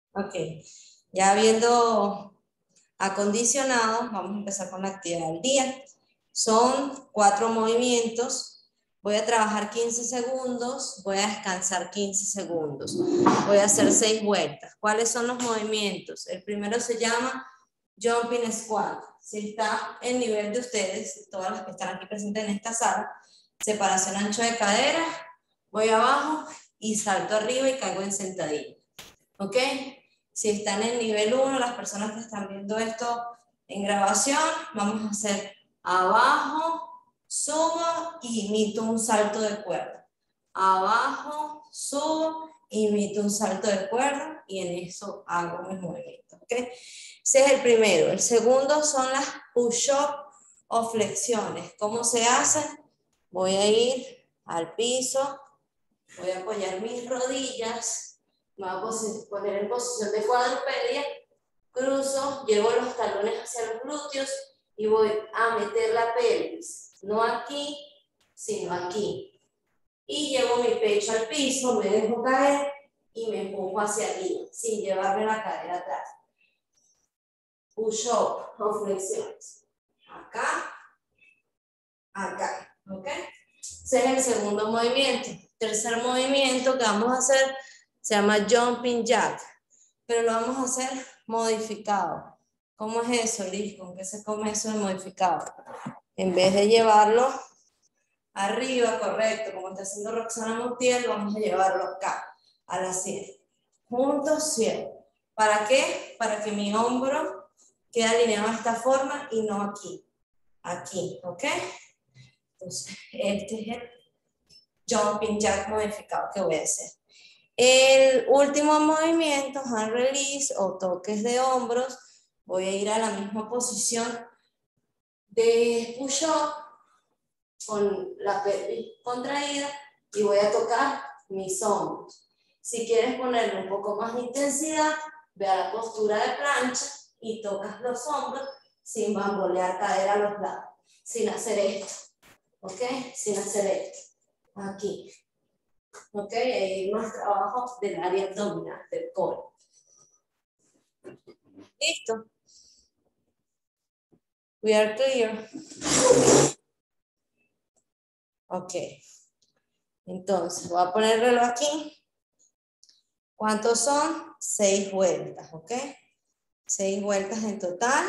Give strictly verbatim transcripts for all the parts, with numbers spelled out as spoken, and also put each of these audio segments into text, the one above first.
Ok, ya habiendo acondicionado, vamos a empezar con la actividad del día. Son cuatro movimientos. Voy a trabajar quince segundos, voy a descansar quince segundos. Voy a hacer seis vueltas. ¿Cuáles son los movimientos? El primero se llama Jumping Squat. Si está el nivel de ustedes, todas las que están aquí presentes en esta sala, separación ancho de cadera, voy abajo y salto arriba y caigo en sentadilla. ¿Ok? Si están en nivel uno, las personas que están viendo esto en grabación, vamos a hacer abajo, subo y imito un salto de cuerda. Abajo, subo, imito un salto de cuerda y en eso hago mis movimientos. ¿Ok? Ese es el primero. El segundo son las push-up o flexiones. ¿Cómo se hacen? Voy a ir al piso, voy a apoyar mis rodillas. Me voy a poner en posición de cuadrupedia, cruzo, llevo los talones hacia los glúteos y voy a meter la pelvis, no aquí, sino aquí. Y llevo mi pecho al piso, me dejo caer y me empujo hacia arriba, sin llevarme la cadera atrás. Push-up o flexiones. Acá, acá, ¿ok? Ese es el segundo movimiento. Tercer movimiento que vamos a hacer se llama Jumping Jack, pero lo vamos a hacer modificado. ¿Cómo es eso, Liz? ¿Con qué se come eso de modificado? En vez de llevarlo arriba, correcto, como está haciendo Roxana Montiel, vamos a llevarlo acá, a la sien. Juntos, cien. ¿Para qué? Para que mi hombro quede alineado de esta forma y no aquí. Aquí, ¿ok? Entonces, este es el Jumping Jack modificado que voy a hacer. El último movimiento, hand release o toques de hombros, voy a ir a la misma posición de push-up con la pelvis contraída y voy a tocar mis hombros. Si quieres ponerle un poco más de intensidad, ve a la postura de plancha y tocas los hombros sin bambolear cadera a los lados, sin hacer esto, ¿ok? Sin hacer esto, aquí. ¿Ok? Hay más trabajo del área abdominal, del core. ¿Listo? We are clear. Ok. Entonces, voy a poner el reloj aquí. ¿Cuántos son? Seis vueltas, ¿ok? Seis vueltas en total.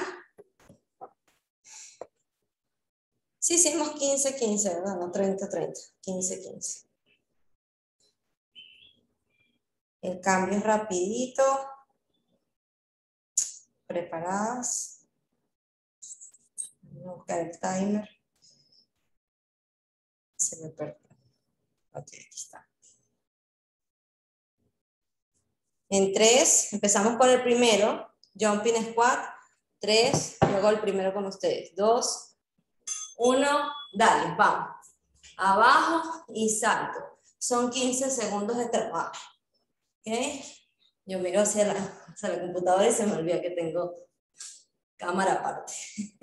Sí, hicimos quince, quince, ¿verdad? No, treinta, treinta. quince, quince. El cambio es rapidito. Preparadas. Voy a buscar el timer. Se me perdió. Ok, aquí está. En tres, empezamos con el primero, Jumping Squat, tres, luego el primero con ustedes, dos, uno, dale, vamos, abajo y salto, son quince segundos de trabajo, ¿ok? Yo miro hacia la, hacia la computadora y se me olvida que tengo cámara aparte,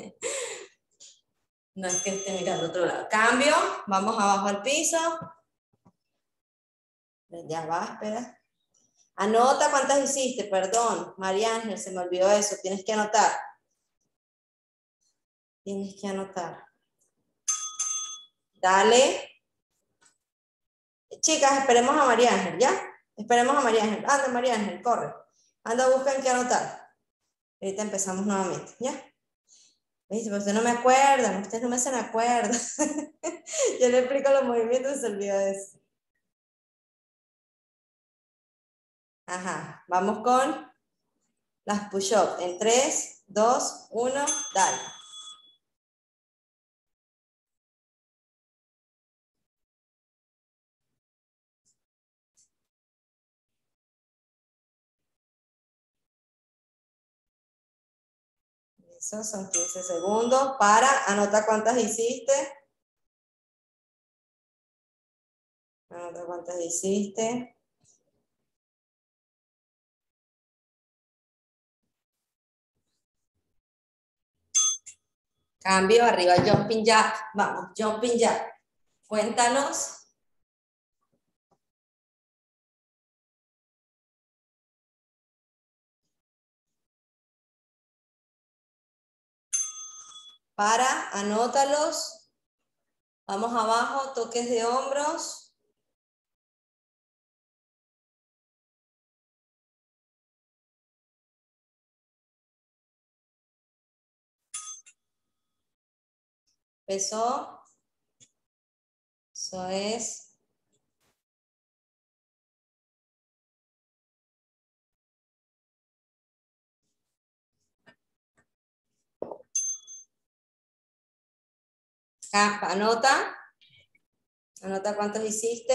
no es que esté mirando a otro lado, cambio, vamos abajo al piso, ya va, espera. Anota cuántas hiciste, perdón, María Ángel, se me olvidó eso, tienes que anotar. Tienes que anotar. Dale. Chicas, esperemos a María Ángel, ¿ya? Esperemos a María Ángel. Anda, María Ángel, corre. Anda, busca qué anotar. Ahorita empezamos nuevamente, ¿ya? ¿Viste? Pero ustedes no me acuerdan, ustedes no me hacen acuerdo. Yo le explico los movimientos y se olvida de eso. Ajá, vamos con las push-ups. En tres, dos, uno, dale. Eso son quince segundos. Para, anota cuántas hiciste. Anota cuántas hiciste. Cambio, arriba, jumping jack. Vamos, jumping jack. Cuéntanos. Para, anótalos. Vamos abajo, toques de hombros. Empezó. Eso es. Acá, anota. Anota cuántos hiciste.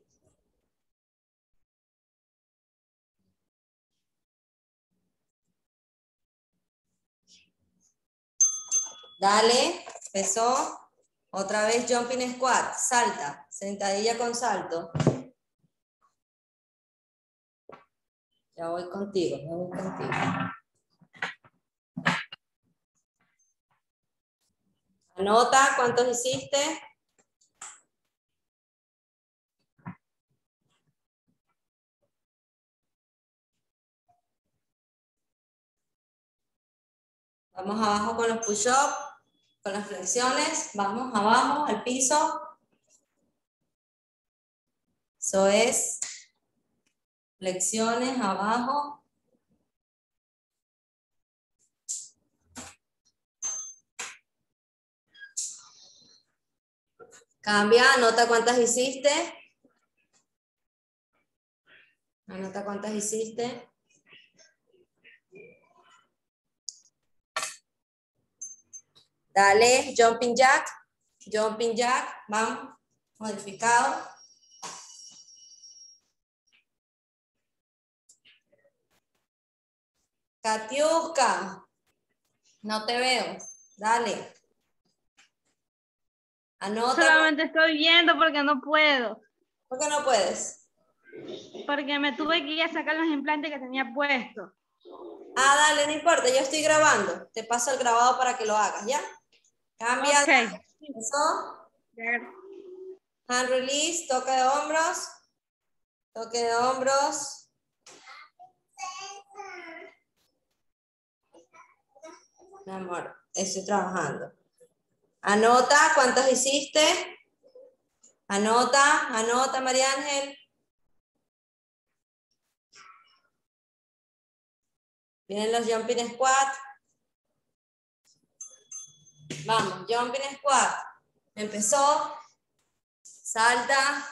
Dale, empezó. Otra vez jumping squat, salta, sentadilla con salto. Ya voy contigo, ya voy contigo. Anota cuántos hiciste. Vamos abajo con los push-ups, con las flexiones. Vamos abajo al piso. Eso es. Flexiones abajo. Cambia, anota cuántas hiciste. Anota cuántas hiciste. Dale, jumping jack. Jumping jack, vamos. Modificado. Katiuska. No te veo. Dale. Anota. Solamente estoy viendo porque no puedo. ¿Por qué no puedes? Porque me tuve que ir a sacar los implantes que tenía puestos. Ah, dale, no importa, yo estoy grabando. Te paso el grabado para que lo hagas, ¿ya? Cambia. Ok. Eso. Hand release, toque de hombros. Toque de hombros. Mi amor, estoy trabajando. Anota cuántos hiciste. Anota, anota, María Ángel. Vienen los jumping squat. Vamos, jumping squat. Empezó. Salta.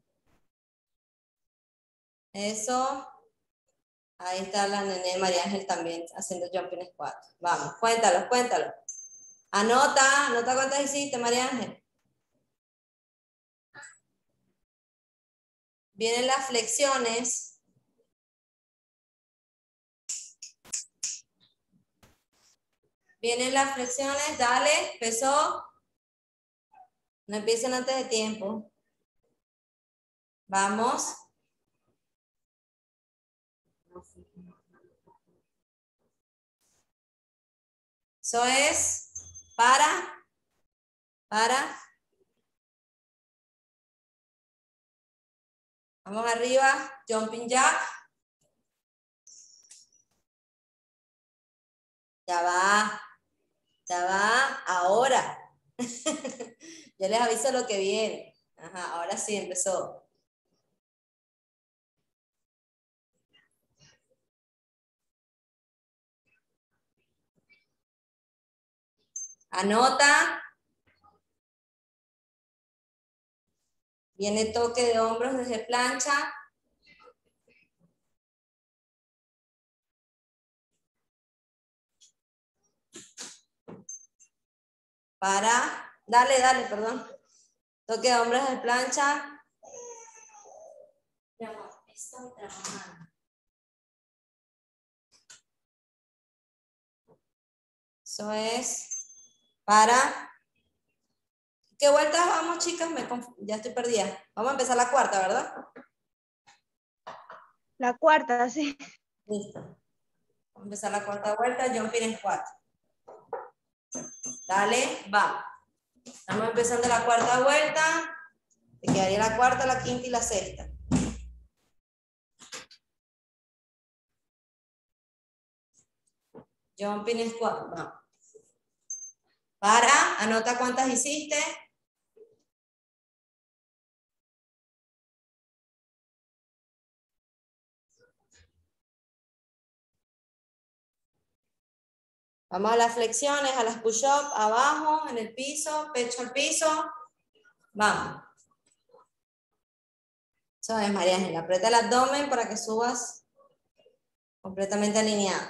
Eso. Ahí está la nene de María Ángel también haciendo jumping squat. Vamos, cuéntalo, cuéntalo. Anota, anota cuántas hiciste, María Ángel. Vienen las flexiones. Vienen las flexiones, dale, empezó. No empiecen antes de tiempo. Vamos. Eso es. Para. Para. Vamos arriba. Jumping jack. Ya va. Ya va. Ahora. Yo les aviso lo que viene. Ajá, ahora sí empezó. Anota. Viene toque de hombros desde plancha. Para. Dale, dale, perdón. Toque de hombros desde plancha. Ya no, estoy trabajando. Eso es. Para. ¿Qué vueltas vamos, chicas? Me conf... Ya estoy perdida. Vamos a empezar la cuarta, ¿verdad? La cuarta, sí. Listo. Vamos a empezar la cuarta vuelta. Jumping squat. Dale, va. Estamos empezando la cuarta vuelta. Te quedaría la cuarta, la quinta y la sexta. Jumping squat. Vamos. Para, anota cuántas hiciste. Vamos a las flexiones, a las push-up, abajo, en el piso, pecho al piso. Vamos. Eso es, María Ángela. Aprieta el abdomen para que subas completamente alineado.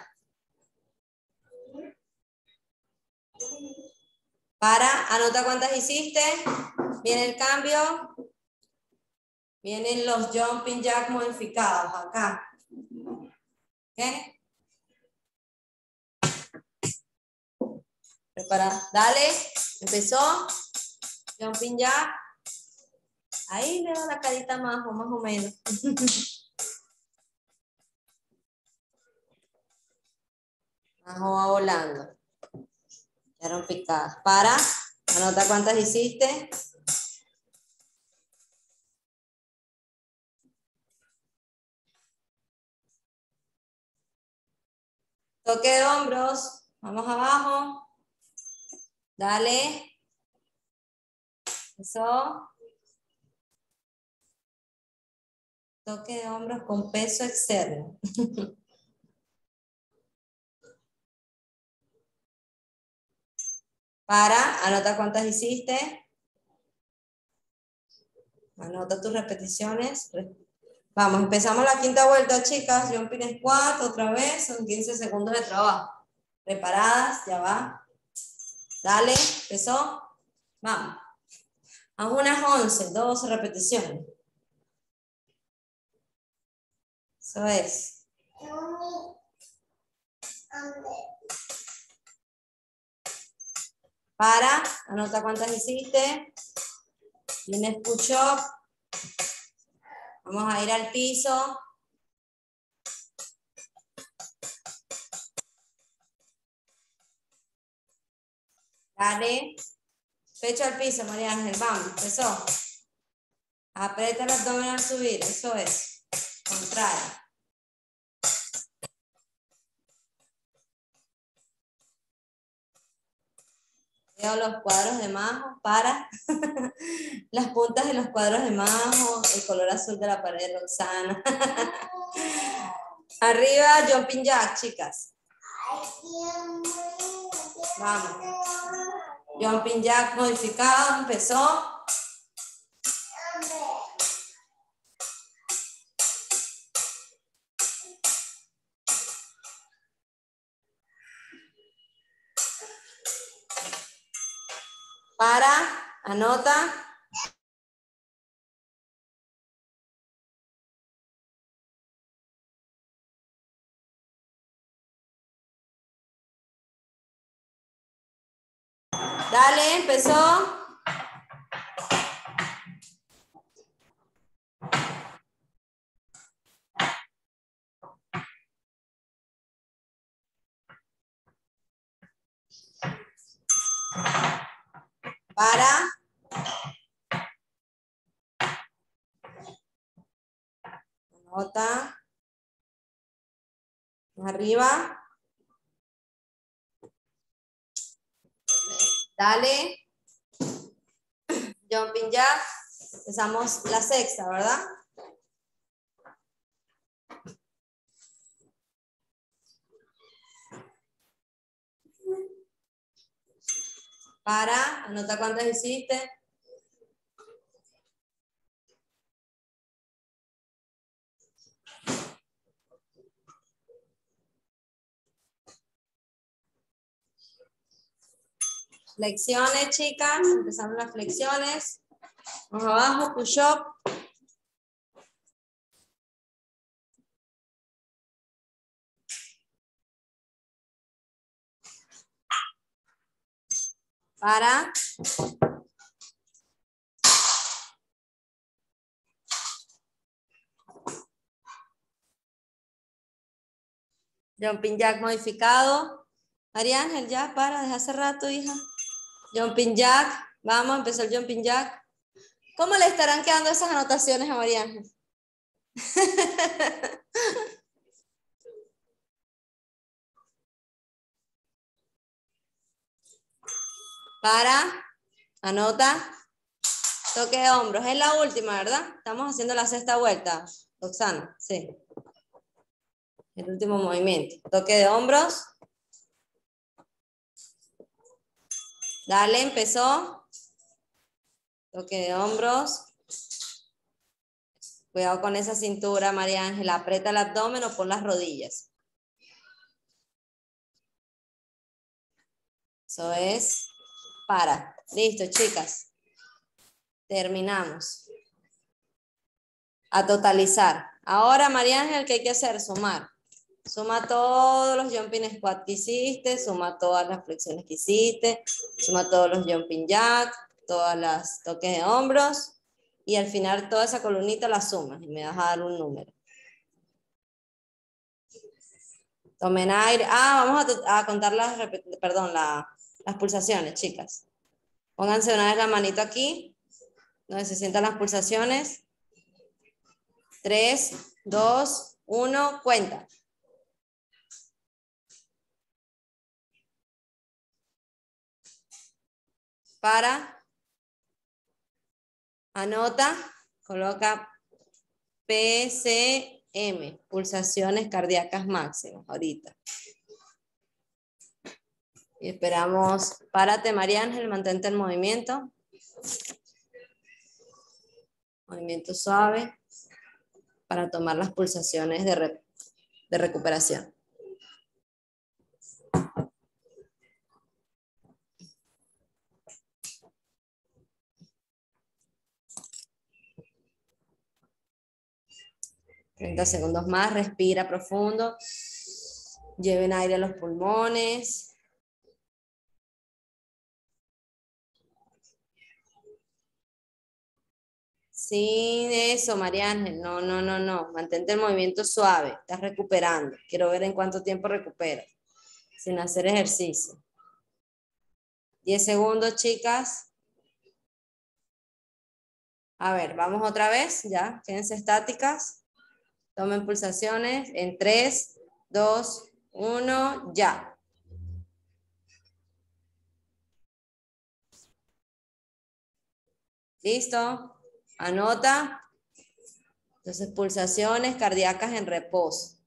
Para, anota cuántas hiciste. Viene el cambio. Vienen los jumping jack modificados acá. ¿Ok? Prepara. Dale. Empezó. Jumping jack. Ahí le da la carita más o más o menos. Abajo va volando. Quedaron picadas. Para. Anota cuántas hiciste. Toque de hombros. Vamos abajo. Dale. Eso. Toque de hombros con peso externo. Para, anota cuántas hiciste. Anota tus repeticiones. Vamos, empezamos la quinta vuelta, chicas. Jumping squat, otra vez, son quince segundos de trabajo. Preparadas, ya va. Dale, empezó. Vamos. Haz unas once, doce repeticiones. Eso es. Para, anota cuántas hiciste. Tienes push up. Vamos a ir al piso. Dale. Pecho al piso, María Ángel. Vamos, empezó. Aprieta el abdomen al subir. Eso es. Contrae. Veo los cuadros de Majo. Para. Las puntas de los cuadros de Majo. El color azul de la pared de Roxana. Arriba, jumping jack, chicas. Vamos. Jumping jack modificado. Empezó. Para, anota. Dale, empezó. Para. Anota. Arriba. Dale. Jumping jack. Empezamos la sexta, ¿verdad? Para. Anota cuántas hiciste. Flexiones, chicas. Empezamos las flexiones. Vamos abajo, push up. Para. Jumping jack modificado. María Ángel, ya para, desde hace rato, hija. Jumping jack. Vamos, empezó el jumping jack. ¿Cómo le estarán quedando esas anotaciones a María Ángel? Para, anota. Toque de hombros. Es la última, ¿verdad? Estamos haciendo la sexta vuelta. Roxana, sí. El último movimiento. Toque de hombros. Dale, empezó. Toque de hombros. Cuidado con esa cintura, María Ángela. Aprieta el abdomen o pon las rodillas. Eso es. Para. Listo, chicas. Terminamos. A totalizar. Ahora, María Ángel, ¿qué hay que hacer? Sumar. Suma todos los jumping squat que hiciste, suma todas las flexiones que hiciste, suma todos los jumping jack, todas las toques de hombros, y al final toda esa columnita la sumas y me vas a dar un número. Tomen aire. Ah, vamos a, a contar las, perdón, la, las pulsaciones, chicas. Pónganse una vez la manito aquí, donde se sientan las pulsaciones. tres, dos, uno, cuenta. Para, anota, coloca P C M, pulsaciones cardíacas máximas, ahorita. Y esperamos, párate María Ángel, mantente el movimiento. Movimiento suave para tomar las pulsaciones de, re, de recuperación. treinta segundos más, respira profundo. Lleven aire a los pulmones. Sin eso, María Ángel. No, no, no, no. Mantente el movimiento suave. Estás recuperando. Quiero ver en cuánto tiempo recuperas. Sin hacer ejercicio. diez segundos, chicas. A ver, vamos otra vez. Ya, quédense estáticas. Tomen pulsaciones en tres, dos, uno, ya. ¿Listo? Anota. Entonces, pulsaciones cardíacas en reposo.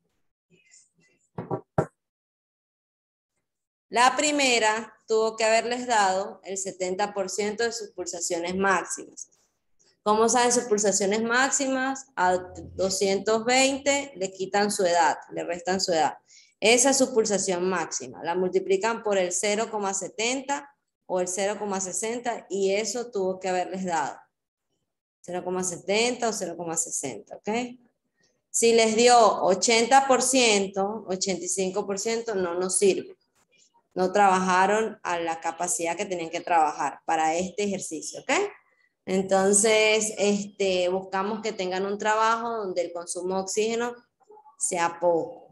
La primera tuvo que haberles dado el setenta por ciento de sus pulsaciones máximas. ¿Cómo saben sus pulsaciones máximas? A doscientos veinte le quitan su edad, le restan su edad. Esa es su pulsación máxima. La multiplican por el cero coma setenta o el cero coma sesenta y eso tuvo que haberles dado. cero coma setenta o cero coma sesenta, ¿ok? Si les dio ochenta por ciento, ochenta y cinco por ciento, no nos sirve. No trabajaron a la capacidad que tenían que trabajar para este ejercicio, ¿ok? Entonces, este, buscamos que tengan un trabajo donde el consumo de oxígeno sea poco,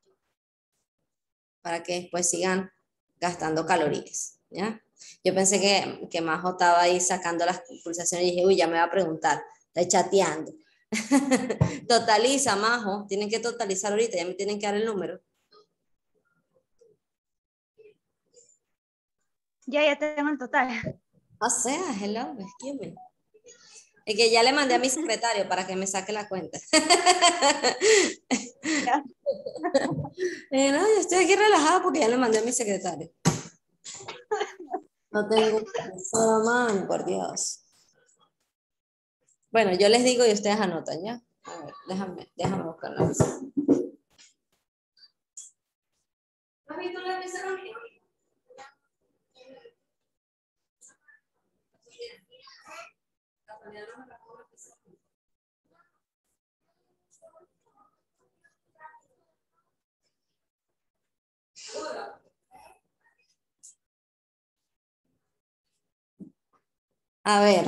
para que después sigan gastando calorías, ¿ya? Yo pensé que, que Majo estaba ahí sacando las pulsaciones y dije, uy, ya me va a preguntar, está chateando. Totaliza, Majo, tienen que totalizar ahorita, ya me tienen que dar el número. Ya, ya tengo el total. O sea, hello, excuse me. Es que ya le mandé a mi secretario para que me saque la cuenta. eh, no, yo estoy aquí relajada porque ya le mandé a mi secretario. No tengo un solo mano, por Dios. Bueno, yo les digo y ustedes anotan, ¿ya? A ver, déjame, déjame buscar la pizarra. ¿Has visto la pizarra mía? A ver.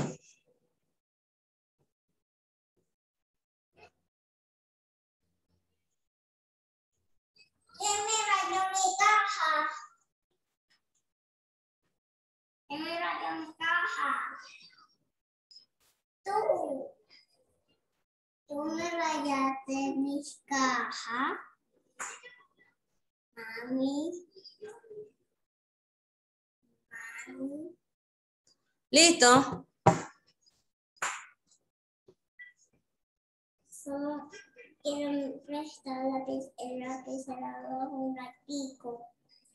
¿Quién me rayó mi caja? ¿Quién me rayó mi caja? Tú. Tú me rayaste mis cajas. Mami. Mami. ¿Listo? Solo quiero prestar lápiz, el lapicero un ratico.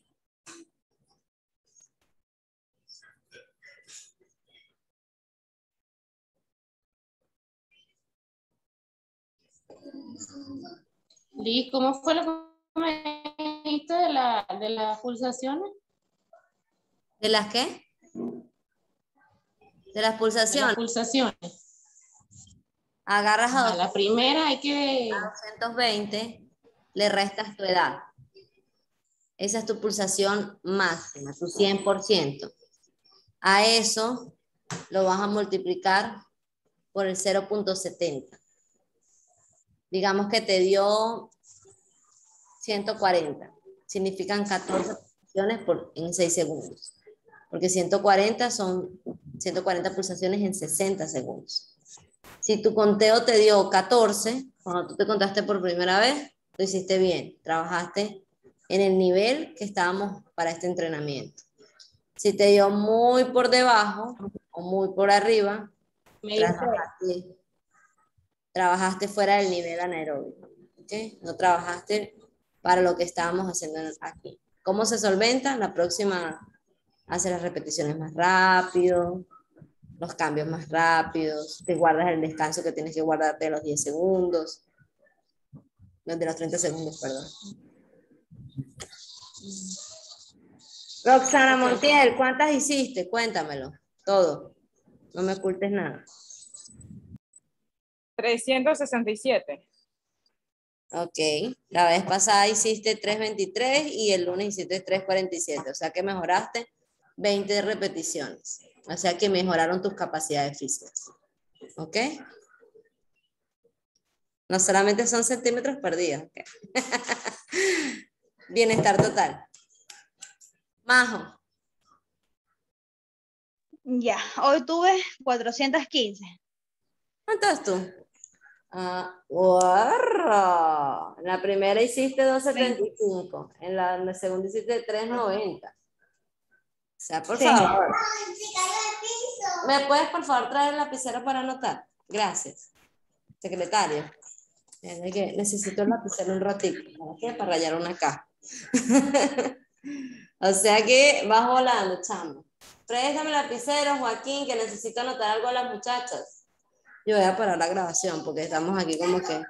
Liz, ¿cómo fue lo que me dijiste de, la, de las pulsaciones? ¿De las qué? De las De pulsaciones. las pulsaciones. Agarras a A la primera hay que... doscientos veinte, le restas tu edad. Esa es tu pulsación máxima, tu cien por ciento. A eso lo vas a multiplicar por el cero punto setenta. Digamos que te dio ciento cuarenta. Significan catorce pulsaciones por, en seis segundos. Porque ciento cuarenta son ciento cuarenta pulsaciones en sesenta segundos. Si tu conteo te dio catorce, cuando tú te contaste por primera vez, lo hiciste bien. Trabajaste en el nivel que estábamos para este entrenamiento. Si te dio muy por debajo o muy por arriba, Me trabajaste, trabajaste fuera del nivel anaeróbico. ¿Okay? No trabajaste para lo que estábamos haciendo aquí. ¿Cómo se solventa? La próxima hace las repeticiones más rápido, los cambios más rápidos, te guardas el descanso que tienes que guardarte de los diez segundos, de los treinta segundos, perdón. Roxana Montiel, ¿cuántas hiciste? Cuéntamelo, todo. No me ocultes nada. trescientos sesenta y siete. Ok, la vez pasada hiciste trescientos veintitrés y el lunes hiciste trescientos cuarenta y siete, o sea que mejoraste veinte repeticiones, o sea que mejoraron tus capacidades físicas. ¿Ok? No solamente son centímetros perdidos. ¿Okay? Bienestar total. Majo. Ya, hoy tuve cuatrocientos quince. ¿Cuánto es tú? Ah, ¡guarra! En la primera hiciste doscientos setenta y cinco, en la, en la segunda hiciste trescientos noventa. O sea, por Sí. favor. ¡Ay, se cayó el piso! ¿Me puedes, por favor, traer el lapicero para anotar? Gracias. Secretario. Es que necesito el lapicero un ratito. ¿Para qué? Para rayar una caja. O sea que vas volando, chamo. Préstame el lapicero, Joaquín, que necesito anotar algo a las muchachas. Yo voy a parar la grabación porque estamos aquí como que...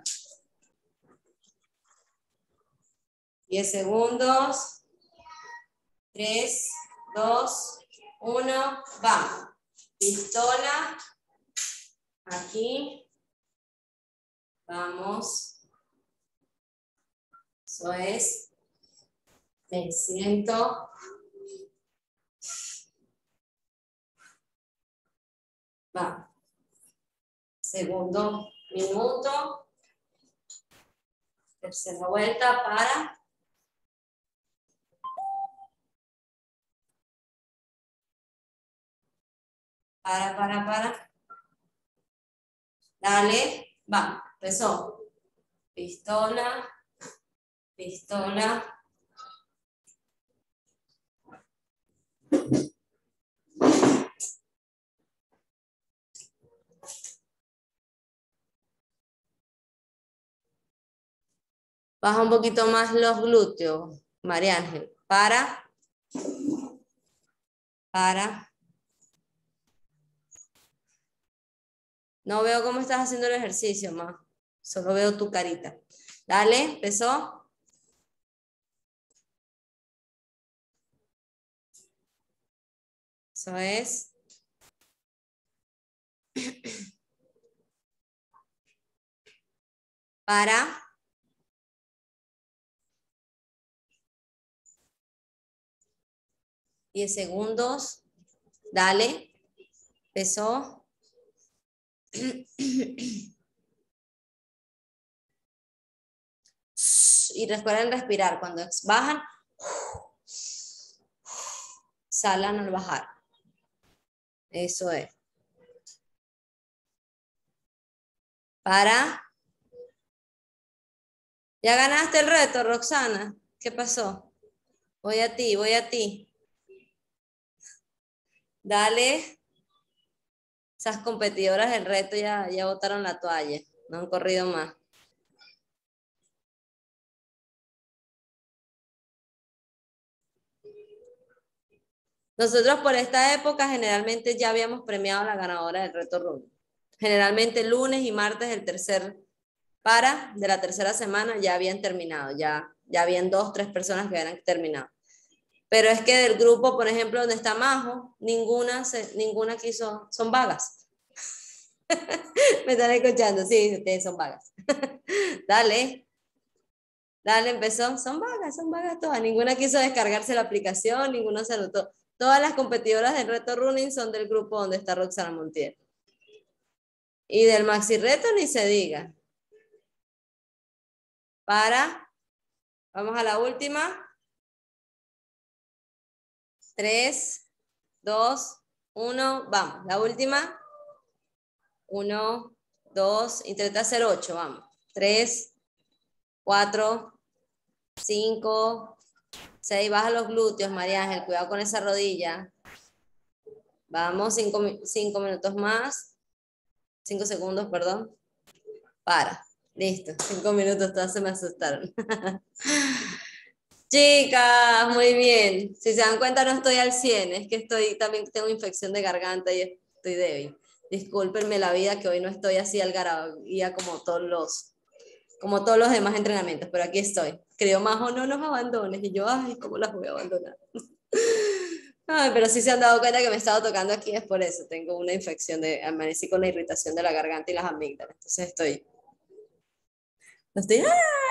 diez segundos. tres, dos, uno, vamos. Pistola. Aquí. Vamos. Eso es. Me siento. Vamos. Segundo minuto. Tercera vuelta para. Para, para, para. Dale. Va. Empezó. Pistola. Pistola. Baja un poquito más los glúteos, María Ángel. Para. Para. No veo cómo estás haciendo el ejercicio, ma. Solo veo tu carita. Dale, empezó. Eso es. Para. diez segundos. Dale. Empezó. Y recuerden respirar. Cuando bajan, salan al bajar. Eso es. Para. Ya ganaste el reto, Roxana. ¿Qué pasó? Voy a ti, voy a ti. Dale. Esas competidoras del reto ya, ya botaron la toalla, no han corrido más. Nosotros por esta época generalmente ya habíamos premiado a la ganadora del reto running. Generalmente lunes y martes del tercer para de la tercera semana ya habían terminado, ya, ya habían dos, tres personas que habían terminado. Pero es que del grupo, por ejemplo, donde está Majo, ninguna, se, ninguna quiso, son vagas. Me están escuchando, sí, ustedes son vagas. Dale. Dale, empezó. Son vagas, son vagas todas. Ninguna quiso descargarse la aplicación, ninguna se anotó. Todas las competidoras del reto running son del grupo donde está Roxana Montiel. Y del maxi reto ni se diga. Para. Vamos a la última. Tres, dos, uno, vamos. La última. Uno, dos, intenta hacer ocho, vamos. Tres, cuatro, cinco, seis, baja los glúteos, María Ángel, cuidado con esa rodilla. Vamos, cinco, cinco minutos más. Cinco segundos, perdón. Para. Listo, cinco minutos, todas se me asustaron. Chicas, muy bien. Si se dan cuenta, no estoy al cien, es que estoy, también tengo infección de garganta y estoy débil. Discúlpenme la vida que hoy no estoy así algarabía como todos los, como todos los demás entrenamientos, pero aquí estoy. Creo, Majo, no nos abandones. Y yo, ay, ¿cómo las voy a abandonar? Ay, pero sí se han dado cuenta que me he estado tocando aquí, es por eso. Tengo una infección, de, amanecí con la irritación de la garganta y las amígdalas. Entonces estoy, estoy,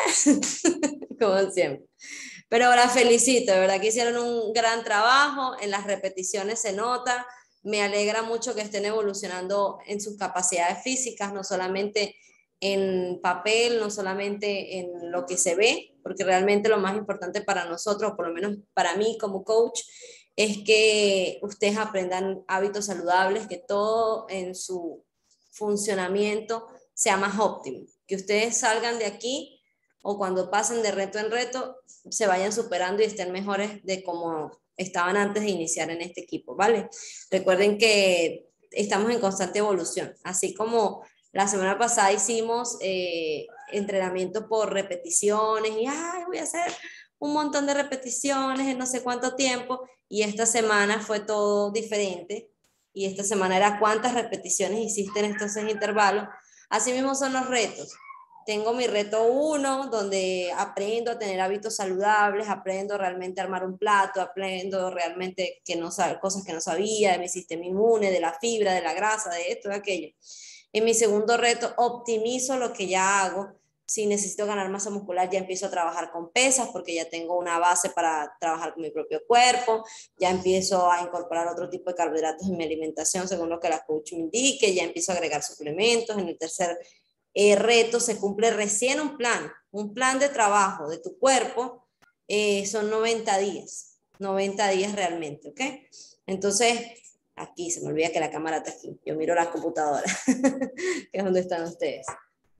como siempre. Pero ahora felicito, de verdad que hicieron un gran trabajo, en las repeticiones se nota. Me alegra mucho que estén evolucionando en sus capacidades físicas, no solamente en papel, no solamente en lo que se ve, porque realmente lo más importante para nosotros, por lo menos para mí como coach, es que ustedes aprendan hábitos saludables, que todo en su funcionamiento sea más óptimo, que ustedes salgan de aquí o cuando pasen de reto en reto, se vayan superando y estén mejores de como estaban antes de iniciar en este equipo, ¿vale? Recuerden que estamos en constante evolución, así como la semana pasada hicimos eh, entrenamiento por repeticiones y ay, voy a hacer un montón de repeticiones en no sé cuánto tiempo, y esta semana fue todo diferente, y esta semana era cuántas repeticiones hiciste en estos seis intervalos. Así mismo son los retos. Tengo mi reto uno, donde aprendo a tener hábitos saludables, aprendo realmente a armar un plato, aprendo realmente que no sabe, cosas que no sabía, de mi sistema inmune, de la fibra, de la grasa, de esto, de aquello. En mi segundo reto, optimizo lo que ya hago. Si necesito ganar masa muscular, ya empiezo a trabajar con pesas, porque ya tengo una base para trabajar con mi propio cuerpo, ya empiezo a incorporar otro tipo de carbohidratos en mi alimentación, según lo que la coach me indique, ya empiezo a agregar suplementos. En el tercer Eh, reto se cumple recién un plan, un plan de trabajo de tu cuerpo, eh, son noventa días, noventa días realmente, ¿ok? Entonces, aquí se me olvida que la cámara está aquí, yo miro la computadora, que es donde están ustedes.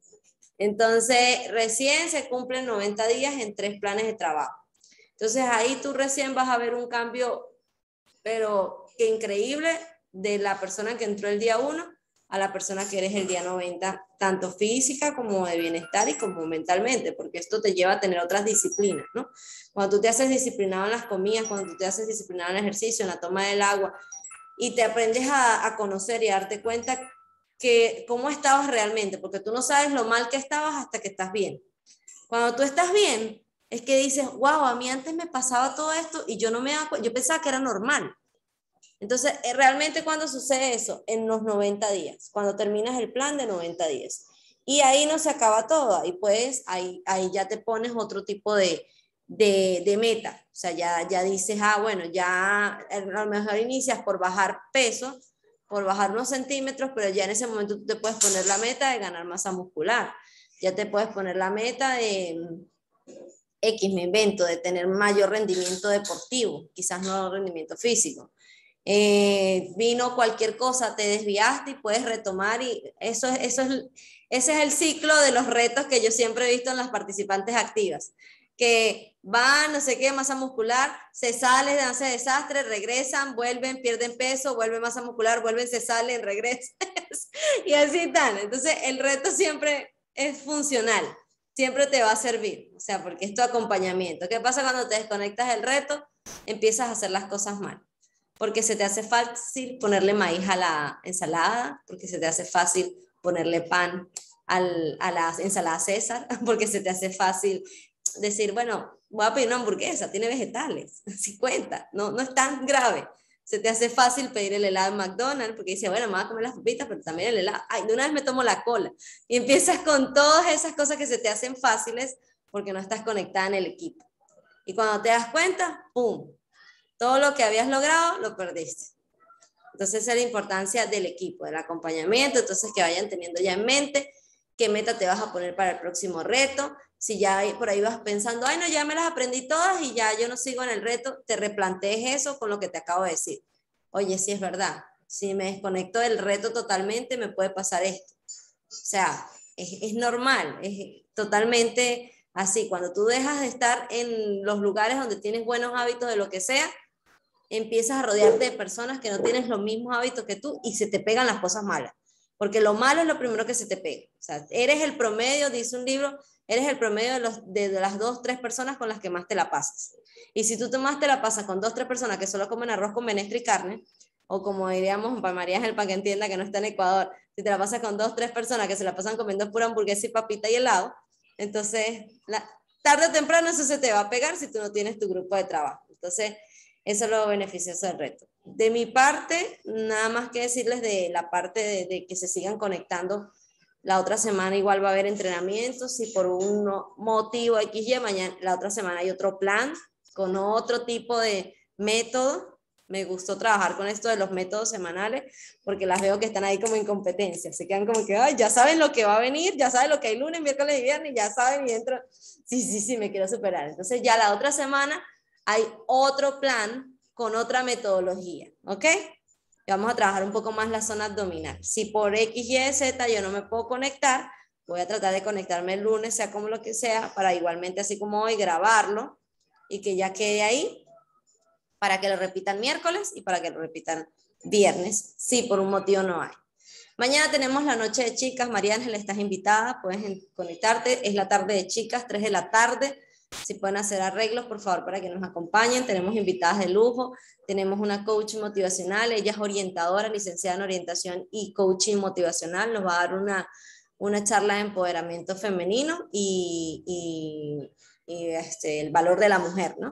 Entonces, recién se cumplen noventa días en tres planes de trabajo. Entonces, ahí tú recién vas a ver un cambio, pero que increíble, de la persona que entró el día uno a la persona que eres el día noventa, tanto física como de bienestar y como mentalmente, porque esto te lleva a tener otras disciplinas, ¿no? Cuando tú te haces disciplinado en las comidas, cuando tú te haces disciplinado en el ejercicio, en la toma del agua, y te aprendes a, a conocer y a darte cuenta que cómo estabas realmente, porque tú no sabes lo mal que estabas hasta que estás bien. Cuando tú estás bien, es que dices, wow, a mí antes me pasaba todo esto y yo no me daba cuenta, yo pensaba que era normal. Entonces, realmente cuando sucede eso, en los noventa días, cuando terminas el plan de noventa días. Y ahí no se acaba todo, ahí pues, ahí, ahí ya te pones otro tipo de, de, de meta. O sea, ya, ya dices, ah, bueno, ya a lo mejor inicias por bajar peso, por bajar unos centímetros, pero ya en ese momento tú te puedes poner la meta de ganar masa muscular. Ya te puedes poner la meta de X, me invento, de tener mayor rendimiento deportivo, quizás no rendimiento físico. Eh, vino cualquier cosa, te desviaste y puedes retomar, y eso es, eso es, ese es el ciclo de los retos que yo siempre he visto en las participantes activas. que van, no sé qué, masa muscular, se salen, hacen desastre, regresan, vuelven, pierden peso, vuelven masa muscular, vuelven, se salen, regresan, y así están. Entonces, el reto siempre es funcional, siempre te va a servir, o sea, porque es tu acompañamiento. ¿Qué pasa cuando te desconectas del reto? Empiezas a hacer las cosas mal, porque se te hace fácil ponerle maíz a la ensalada, porque se te hace fácil ponerle pan al, a la ensalada César, porque se te hace fácil decir, bueno, voy a pedir una hamburguesa, tiene vegetales, así cuenta, no, no es tan grave. Se te hace fácil pedir el helado en McDonald's, porque dice, bueno, me voy a comer las papitas, pero también el helado, ay, de una vez me tomo la cola. Y empiezas con todas esas cosas que se te hacen fáciles, porque no estás conectada en el equipo. Y cuando te das cuenta, ¡pum! Todo lo que habías logrado, lo perdiste. Entonces, esa es la importancia del equipo, del acompañamiento, entonces que vayan teniendo ya en mente qué meta te vas a poner para el próximo reto. Si ya por ahí vas pensando, ay, no, ya me las aprendí todas y ya yo no sigo en el reto, te replantees eso con lo que te acabo de decir. Oye, sí es verdad, si me desconecto del reto totalmente, me puede pasar esto. O sea, es, es normal, es totalmente así. Cuando tú dejas de estar en los lugares donde tienes buenos hábitos de lo que sea, empiezas a rodearte de personas que no tienen los mismos hábitos que tú y se te pegan las cosas malas. Porque lo malo es lo primero que se te pega. O sea, eres el promedio, dice un libro, eres el promedio de, los, de, de las dos, tres personas con las que más te la pasas. Y si tú más te la pasas con dos, tres personas que solo comen arroz con menestra y carne, o como diríamos para María Ángel, para que entienda que no está en Ecuador, si te la pasas con dos, tres personas que se la pasan comiendo pura hamburguesa y papita y helado, entonces la, tarde o temprano eso se te va a pegar si tú no tienes tu grupo de trabajo. Entonces, eso es lo beneficioso del reto. De mi parte, nada más que decirles de la parte de, de que se sigan conectando. La otra semana igual va a haber entrenamientos. Si por un motivo X Y, mañana, la otra semana hay otro plan con otro tipo de método. Me gustó trabajar con esto de los métodos semanales porque las veo que están ahí como en competencia. Se quedan como que, ay, ya saben lo que va a venir, ya saben lo que hay lunes, miércoles y viernes, ya saben y entro. Sí, sí, sí, me quiero superar. Entonces ya la otra semana hay otro plan con otra metodología, ¿ok? Y vamos a trabajar un poco más la zona abdominal. Si por X, Y, Z yo no me puedo conectar, voy a tratar de conectarme el lunes, sea como lo que sea, para igualmente, así como hoy, grabarlo y que ya quede ahí para que lo repitan miércoles y para que lo repitan viernes, si por un motivo no hay. Mañana tenemos la noche de chicas. María Ángel, estás invitada, puedes conectarte. Es la tarde de chicas, tres de la tarde. Si pueden hacer arreglos, por favor, para que nos acompañen. Tenemos invitadas de lujo. Tenemos una coach motivacional. Ella es orientadora, licenciada en orientación y coaching motivacional. Nos va a dar una, una charla de empoderamiento femenino y, y, y este, el valor de la mujer, ¿no?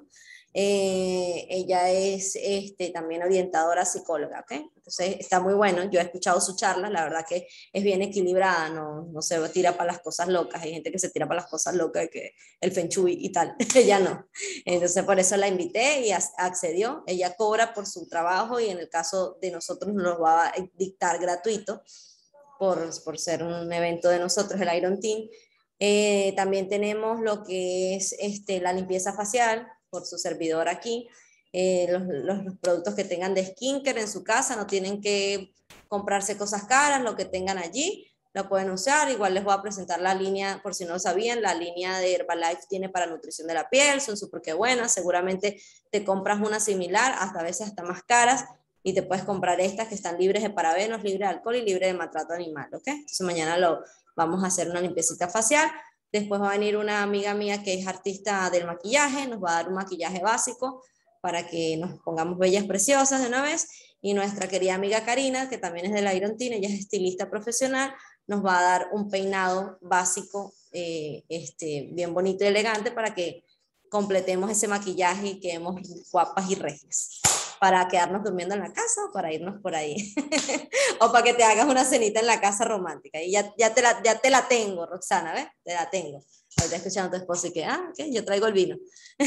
Eh, ella es este, también orientadora psicóloga, ¿ok? Entonces está muy bueno, yo he escuchado su charla, la verdad que es bien equilibrada, no, no se tira para las cosas locas, hay gente que se tira para las cosas locas, que el feng shui y tal, ella no. Entonces por eso la invité y accedió, ella cobra por su trabajo y en el caso de nosotros nos va a dictar gratuito por, por ser un evento de nosotros, el Iron Team. Eh, también tenemos lo que es este, la limpieza facial, por su servidor aquí, eh, los, los, los productos que tengan de skincare en su casa, no tienen que comprarse cosas caras, lo que tengan allí, lo pueden usar. Igual les voy a presentar la línea, por si no lo sabían, la línea de Herbalife tiene para nutrición de la piel, son súper que buenas, seguramente te compras una similar, hasta a veces hasta más caras, y te puedes comprar estas que están libres de parabenos, libres de alcohol y libres de maltrato animal, ¿ok? Entonces mañana lo, vamos a hacer una limpiecita facial. Después va a venir una amiga mía que es artista del maquillaje, nos va a dar un maquillaje básico para que nos pongamos bellas, preciosas de una vez. Y nuestra querida amiga Karina, que también es del Iron Team, ella es estilista profesional, nos va a dar un peinado básico, eh, este, bien bonito y elegante para que completemos ese maquillaje y quedemos guapas y regias. Para quedarnos durmiendo en la casa o para irnos por ahí. O para que te hagas una cenita en la casa romántica. Y ya, ya, te, la, ya te la tengo, Roxana, ¿ves? Te la tengo. Ahorita escuchando a tu esposo y que, ah, ok, yo traigo el vino.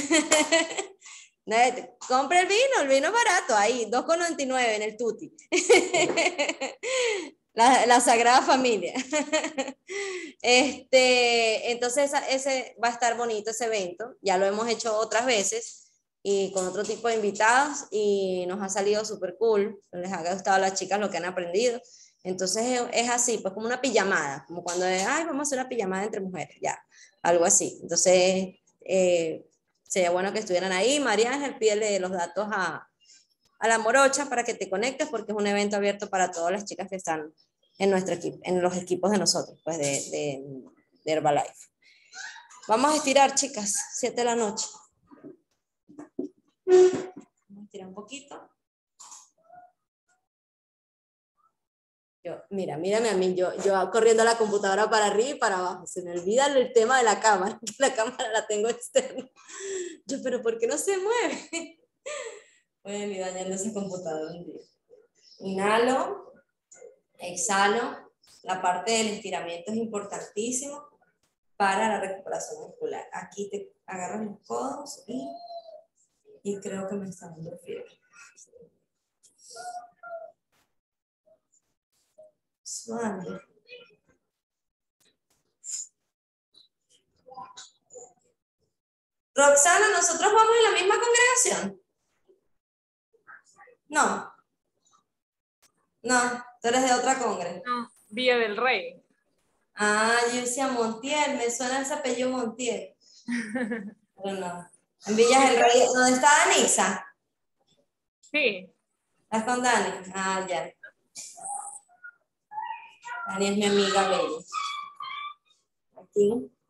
Compre el vino, el vino es barato, ahí, dos con noventa y nueve en el Tutti. La, la Sagrada Familia. Este, entonces ese va a estar bonito ese evento. Ya lo hemos hecho otras veces y con otro tipo de invitados y nos ha salido súper cool, les ha gustado a las chicas lo que han aprendido. Entonces es, es así, pues como una pijamada, como cuando, ay, vamos a hacer una pijamada entre mujeres, ya, algo así. Entonces eh, sería bueno que estuvieran ahí. María Ángel, pídele los datos a, a la morocha para que te conectes, porque es un evento abierto para todas las chicas que están en nuestro equipo, en los equipos de nosotros, pues de, de, de Herbalife. Vamos a estirar, chicas, siete de la noche. Vamos a estirar un poquito. Yo, mira, mírame a mí, yo, yo corriendo a la computadora para arriba y para abajo. Se me olvida el tema de la cámara, que la cámara la tengo externa. Yo, pero ¿por qué no se mueve? Voy a ir dañando ese computador un día. Inhalo, exhalo. La parte del estiramiento es importantísimo para la recuperación muscular. Aquí te agarras los codos y, y creo que me está dando fiebre. Suave. Roxana, ¿nosotros vamos en la misma congregación? No. No, tú eres de otra congre. No, Villa del Rey. Ah, yo decía Montiel, me suena ese apellido Montiel. Pero no. En Villas del Rey, ¿dónde está Danisa? Sí. ¿Estás con Dani? Ah, ya. Dani es mi amiga bella. Aquí.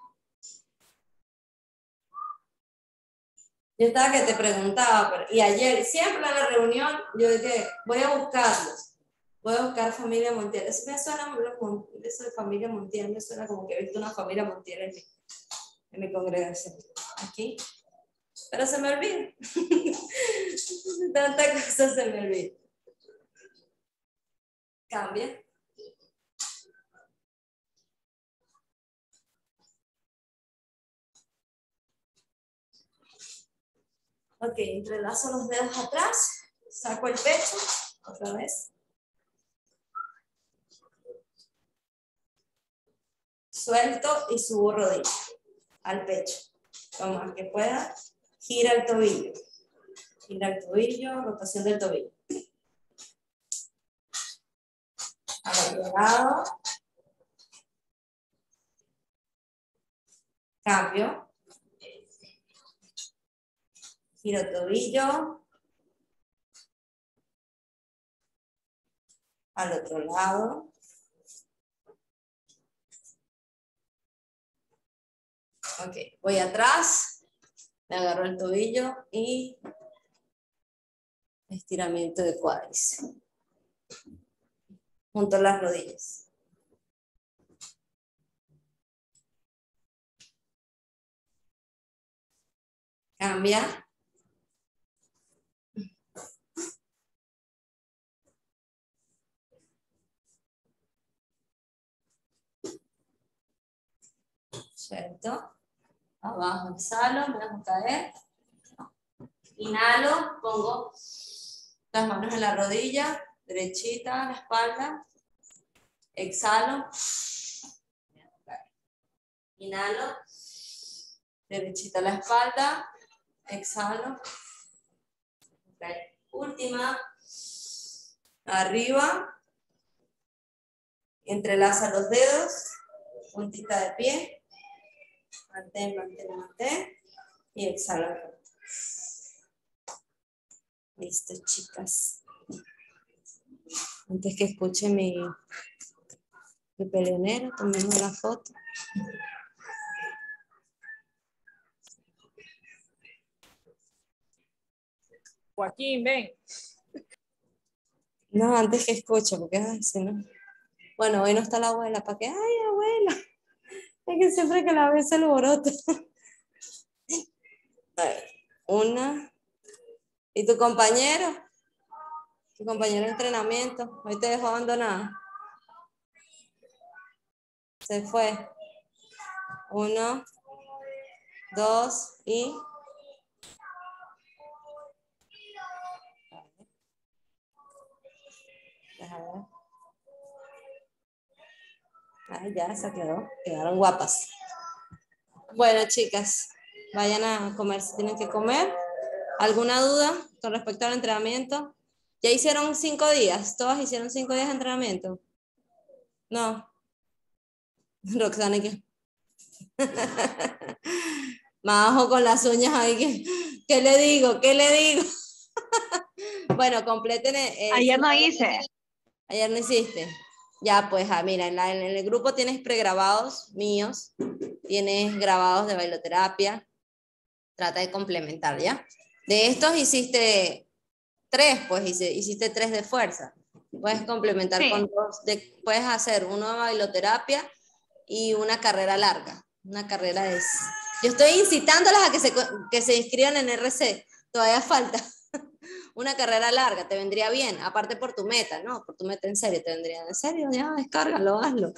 Yo estaba que te preguntaba, pero, y ayer, siempre en la reunión, yo dije, voy a buscarlos. Voy a buscar familia Montiel. Eso me suena, eso de familia Montiel, me suena como que he visto una familia Montiel en mi, en mi congregación. Aquí. Pero se me olvida. Tanta cosa se me olvida. Cambia. Ok, entrelazo los dedos atrás, saco el pecho, otra vez. Suelto y subo rodilla al pecho. Lo más que pueda, gira el tobillo. Gira el tobillo, rotación del tobillo. Al otro lado. Cambio. Giro tobillo. Al otro lado. Ok, voy atrás. Me agarro el tobillo y estiramiento de cuádriceps. Junto a las rodillas. Cambia. Suelto. Abajo, exhalo, me dejo caer. Inhalo, pongo las manos en la rodilla, derechita a la espalda. Exhalo. Inhalo, derechita a la espalda. Exhalo. Okay. Última. Arriba. Entrelaza los dedos. Puntita de pie. Mantén, mantén, mantén. Y exhala. Listo, chicas. Antes que escuche mi, mi peleonero, tomemos la foto. Joaquín, ven. No, antes que escuche, porque ay, si no. Bueno, hoy no está la abuela, ¿para qué? Ay, abuela. Es que siempre que la ve se alborota. A ver, una. ¿Y tu compañero? Tu compañero de entrenamiento. Hoy te dejó abandonada. Se fue. Uno, dos y... Déjame ver. Ay, ya se quedó. Quedaron guapas. Bueno, chicas, vayan a comer si tienen que comer. ¿Alguna duda con respecto al entrenamiento? ¿Ya hicieron cinco días? ¿Todas hicieron cinco días de entrenamiento? No. Roxana, ¿qué? Majo con las uñas ahí. ¿Qué, qué le digo? ¿Qué le digo? Bueno, completen. eh, Ayer no si- hice. Ayer no hiciste. Ya, pues, ah, mira, en, la- en el grupo tienes pregrabados míos, tienes grabados de bailoterapia. Trata de complementar, ¿ya? De estos hiciste tres, pues hice- hiciste tres de fuerza. Puedes complementar Sí. con dos, de, puedes hacer uno de bailoterapia y una carrera larga. Una carrera es... Yo estoy incitándolas a que se, co- que se inscriban en R C. Todavía falta. Una carrera larga, te vendría bien. Aparte por tu meta, ¿no? Por tu meta en serio, te vendría en serio. Ya, descárgalo, hazlo.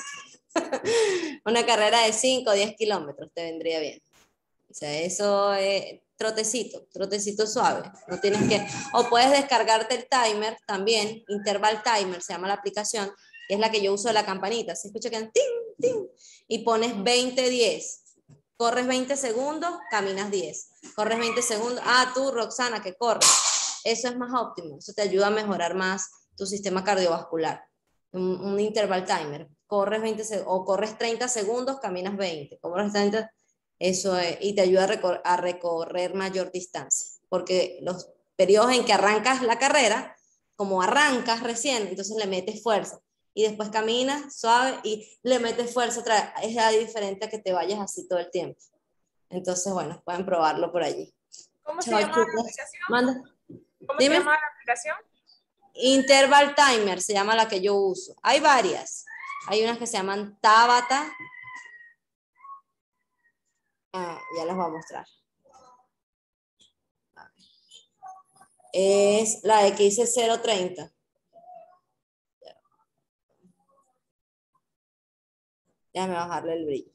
Una carrera de cinco o diez kilómetros te vendría bien. O sea, eso es trotecito, trotecito suave. No tienes que... O puedes descargarte el timer también, Interval Timer se llama la aplicación, que es la que yo uso de la campanita. Se escucha que tin, tin, y pones veinte, diez. Corres veinte segundos, caminas diez. Corres veinte segundos. Ah, tú, Roxana, que corres. Eso es más óptimo. Eso te ayuda a mejorar más tu sistema cardiovascular. Un, un interval timer. Corres veinte segundos, o corres treinta segundos, caminas veinte. Corres treinta, eso es, y te ayuda a, recor a recorrer mayor distancia. Porque los periodos en que arrancas la carrera, como arrancas recién, entonces le metes fuerza. Y después caminas suave y le metes fuerza otra vez. Es ya diferente a que te vayas así todo el tiempo. Entonces, bueno, pueden probarlo por allí. ¿Cómo se Chao, llama la chicos. aplicación? Manda. ¿Cómo Dime. se llama la aplicación? Interval Timer se llama la que yo uso. Hay varias. Hay unas que se llaman Tabata. Ah, ya les voy a mostrar. Es la de que hice cero treinta. Déjame bajarle el brillo.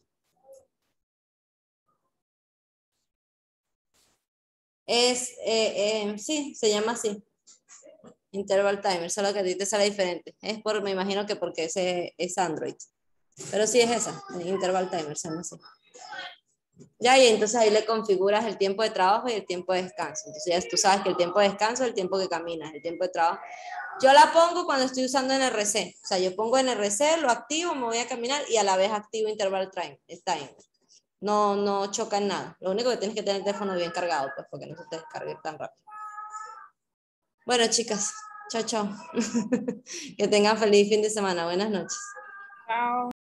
Es, eh, eh, sí, se llama así. Interval Timer, solo que a ti te sale diferente. Es por, me imagino que porque ese es Android. Pero sí es esa, Interval Timer, se llama así. Ya, y entonces ahí le configuras el tiempo de trabajo y el tiempo de descanso. Entonces ya tú sabes que el tiempo de descanso es el tiempo que caminas, el tiempo de trabajo. Yo la pongo cuando estoy usando N R C. O sea, yo pongo N R C, lo activo, me voy a caminar y a la vez activo Interval Timer. No, no choca en nada. Lo único que tienes que tener el teléfono bien cargado, pues, porque no se te descargue tan rápido. Bueno, chicas, chao, chao. Que tengan feliz fin de semana. Buenas noches. Chao.